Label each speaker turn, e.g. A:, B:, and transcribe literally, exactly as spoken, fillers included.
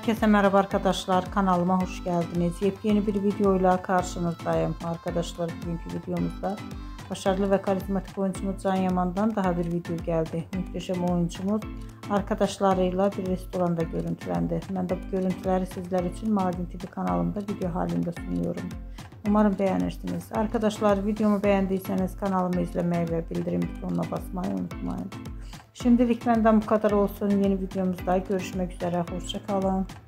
A: Herkese merhaba arkadaşlar, kanalıma hoş geldiniz. Yepyeni bir videoyla karşınızdayım arkadaşlar. Bugünkü videomuzda başarılı ve karizmatik oyuncumuz Can Yaman'dan daha bir video geldi. Muhteşem oyuncumuz arkadaşlarıyla bir restoranda görüntülendi. Ben de bu görüntüleri sizler için Mardin T V kanalımda video halinde sunuyorum. Umarım beğenirsiniz. Arkadaşlar, videomu beğendiyseniz kanalımı izlemeyi ve bildirim butonuna basmayı unutmayın. Şimdilik benden bu kadar olsun. Yeni videomuzda görüşmek üzere. Hoşça kalın.